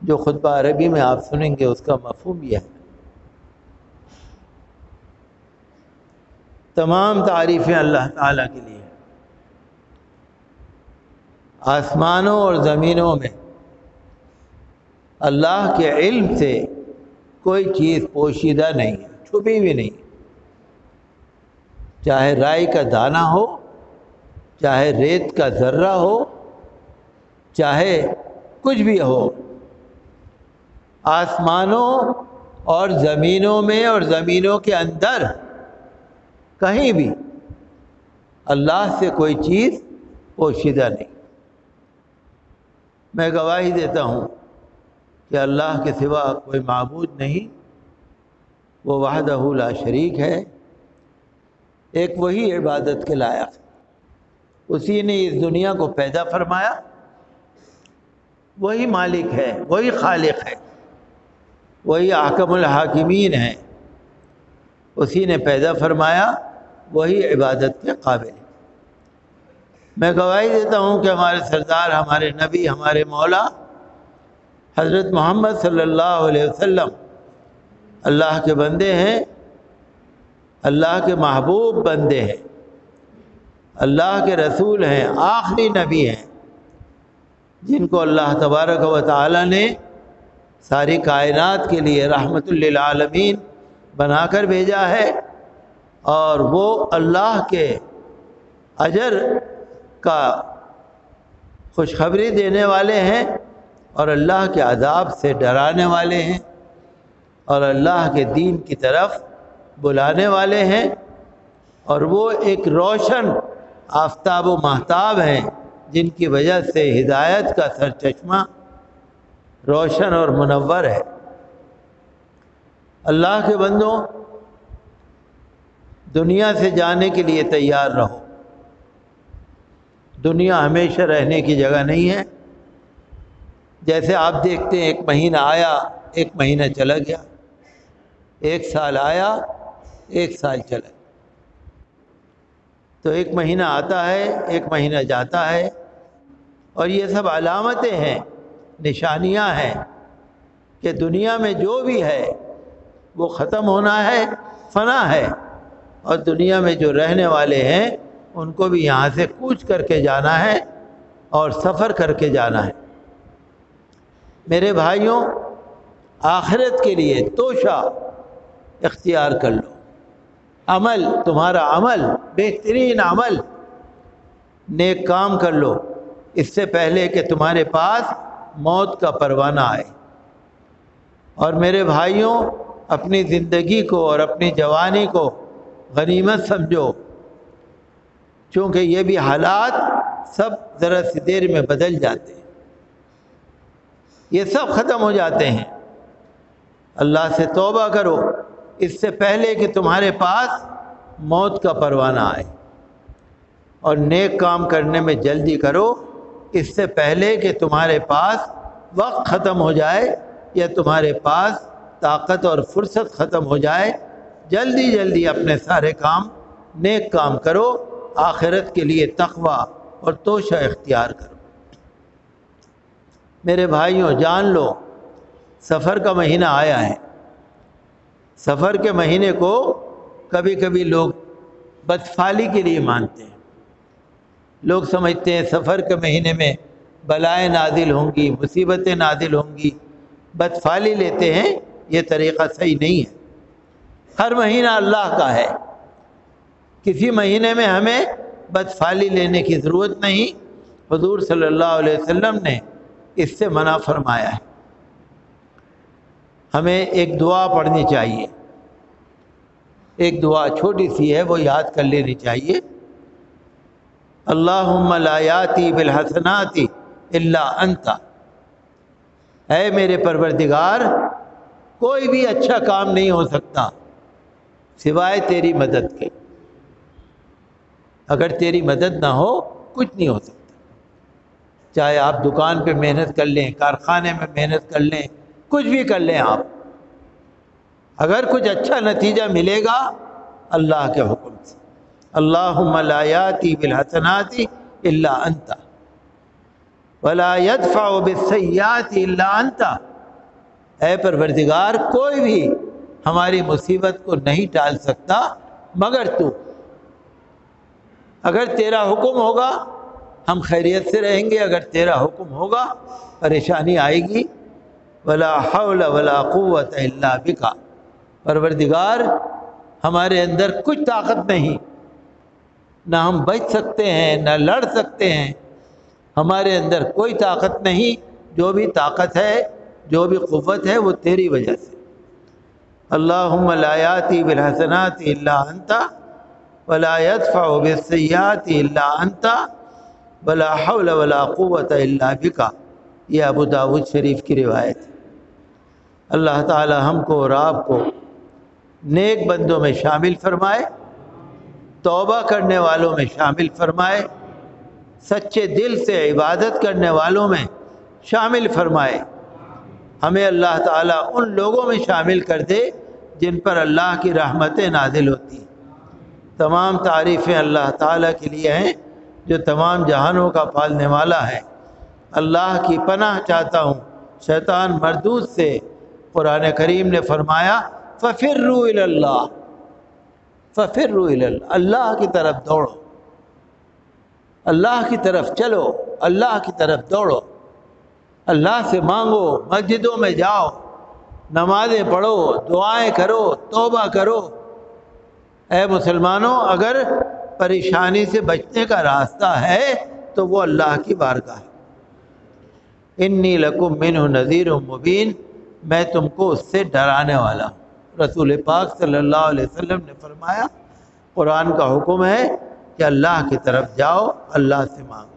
جو خطبہ عربی میں آپ سنیں گے اس کا مفہوم یہ ہے۔ تمام تعریفیں اللہ تعالیٰ کے لیے۔ آسمانوں اور زمینوں میں اللہ کے علم سے کوئی چیز پوشیدہ نہیں ہے، چھپی بھی نہیں، چاہے رائی کا دانہ ہو، چاہے ریت کا ذرہ ہو، چاہے کچھ بھی ہو، آسمانوں اور زمینوں میں اور زمینوں کے اندر کہیں بھی اللہ سے کوئی چیز پوشیدہ نہیں۔ میں گواہی دیتا ہوں کہ اللہ کے سوا کوئی معبود نہیں، وہ وحدہ لا شریک ہے، ایک وہی عبادت کے لائق، اسی نے اس دنیا کو پیدا فرمایا، وہی مالک ہے، وہی خالق ہے، وہی احکم الحاکمین ہے، اسی نے پیدا فرمایا، وہی عبادت کے قابل ہے۔ میں گواہی دیتا ہوں کہ ہمارے سردار، ہمارے نبی، ہمارے مولا حضرت محمد صلی اللہ علیہ وسلم اللہ کے بندے ہیں، اللہ کے محبوب بندے ہیں، اللہ کے رسول ہیں، آخری نبی ہیں، جن کو اللہ تبارک و تعالی نے ساری کائنات کے لیے رحمت للعالمین بنا کر بھیجا ہے، اور وہ اللہ کے اجر کا خوشخبری دینے والے ہیں، اور اللہ کے عذاب سے ڈرانے والے ہیں، اور اللہ کے دین کی طرف بلانے والے ہیں، اور وہ ایک روشن آفتاب و ماہتاب ہیں جن کی وجہ سے ہدایت کا سرچشمہ روشن اور منور ہے۔ اللہ کے بندوں، دنیا سے جانے کے لیے تیار رہو۔ دنیا ہمیشہ رہنے کی جگہ نہیں ہے۔ جیسے آپ دیکھتے ہیں، ایک مہینہ آیا، ایک مہینہ چلا گیا، ایک سال آیا، ایک سال چلا گیا، تو ایک مہینہ آتا ہے، ایک مہینہ جاتا ہے، اور یہ سب علامتیں ہیں، نشانیاں ہیں کہ دنیا میں جو بھی ہے وہ ختم ہونا ہے، فنا ہے، اور دنیا میں جو رہنے والے ہیں ان کو بھی یہاں سے کوچ کر کے جانا ہے اور سفر کر کے جانا ہے۔ میرے بھائیوں، آخرت کے لیے توشہ اختیار کر لو۔ عمل، تمہارا عمل، بہترین عمل، نیک کام کر لو اس سے پہلے کہ تمہارے پاس موت کا پروانہ آئے۔ اور میرے بھائیوں، اپنی زندگی کو اور اپنی جوانی کو غنیمت سمجھو، چونکہ یہ بھی حالات سب ذرا سی دیر میں بدل جاتے ہیں، یہ سب ختم ہو جاتے ہیں۔ اللہ سے توبہ کرو اس سے پہلے کہ تمہارے پاس موت کا پروانہ آئے، اور نیک کام کرنے میں جلدی کرو اس سے پہلے کہ تمہارے پاس وقت ختم ہو جائے یا تمہارے پاس طاقت اور فرصت ختم ہو جائے۔ جلدی جلدی اپنے سارے کام نیک کام کرو، آخرت کے لیے تقوی اور توشہ اختیار کرو۔ میرے بھائیوں، جان لو سفر کا مہینہ آیا ہے۔ سفر کے مہینے کو کبھی کبھی لوگ بدفعلی کے لیے مانتے ہیں۔ لوگ سمجھتے ہیں سفر کے مہینے میں بلائیں نازل ہوں گی، مصیبتیں نازل ہوں گی، بدفعلی لیتے ہیں۔ یہ طریقہ صحیح نہیں ہے۔ ہر مہینہ اللہ کا ہے، کسی مہینے میں ہمیں بدفعلی لینے کی ضرورت نہیں۔ حضور صلی اللہ علیہ وسلم نے اس سے منع فرمایا ہے۔ ہمیں ایک دعا پڑھنی چاہیے، ایک دعا چھوٹی سی ہے، وہ یاد کر لینی چاہیے۔ اللہم لا یاتی بالحسنات الا انت، اے میرے پروردگار، کوئی بھی اچھا کام نہیں ہو سکتا سوائے تیری مدد کے۔ اگر تیری مدد نہ ہو کچھ نہیں ہو سکتا۔ چاہے آپ دکان پہ محنت کر لیں، کارخانے میں محنت کر لیں، کچھ بھی کر لیں آپ، اگر کچھ اچھا نتیجہ ملے گا اللہ کے حکم سے۔ اللہم لا یاتی بالحسنات الا انت ولا يدفع بالسیئات الا انت اے پروردگار کوئی بھی ہماری مصیبت کو نہیں ٹال سکتا مگر تو، اگر تیرا حکم ہوگا ہم خیریت سے رہیں گے، اگر تیرا حکم ہوگا پریشانی آئے گی۔ ولا حول ولا قوت الا بک، پروردگار ہمارے اندر کچھ طاقت نہیں، نہ ہم بچ سکتے ہیں نہ لڑ سکتے ہیں، ہمارے اندر کوئی طاقت نہیں، جو بھی طاقت ہے جو بھی قوت ہے وہ تیری وجہ سے۔ اللہم لا یاتی بالحسنات الا انت ولا يدفع بالسیئات الا انت ولا حول ولا قوت الا بک، یہ ابو داود شریف کی روایت ہے۔ اللہ تعالی ہم کو اور آپ کو نیک بندوں میں شامل فرمائے، توبہ کرنے والوں میں شامل فرمائے، سچے دل سے عبادت کرنے والوں میں شامل فرمائے۔ ہمیں اللہ تعالیٰ ان لوگوں میں شامل کر دے جن پر اللہ کی رحمتیں نازل ہوتی ہیں۔ تمام تعریفیں اللہ تعالیٰ کے لیے ہیں جو تمام جہانوں کا پالنے والا ہے۔ اللہ کی پناہ چاہتا ہوں شیطان مردود سے۔ قرآن کریم نے فرمایا فَفِرُّوا إِلَى اللَّهِ، فَفِرُّوا إِلَى اللَّهِ، اللہ کی طرف دوڑو، اللہ کی طرف چلو، اللہ کی طرف دوڑو، اللہ سے مانگو، مسجدوں میں جاؤ، نمازیں پڑھو، دعائیں کرو، توبہ کرو۔ اے مسلمانوں، اگر پریشانی سے بچنے کا راستہ ہے تو وہ اللہ کی بارگاہ ہے۔ انی لکم منہ نذیر مبین، میں تم کو اس سے ڈرانے والا ہوں۔ رسول پاک صلی اللہ علیہ وسلم نے فرمایا قرآن کا حکم ہے کہ اللہ کی طرف جاؤ، اللہ سے مانگو۔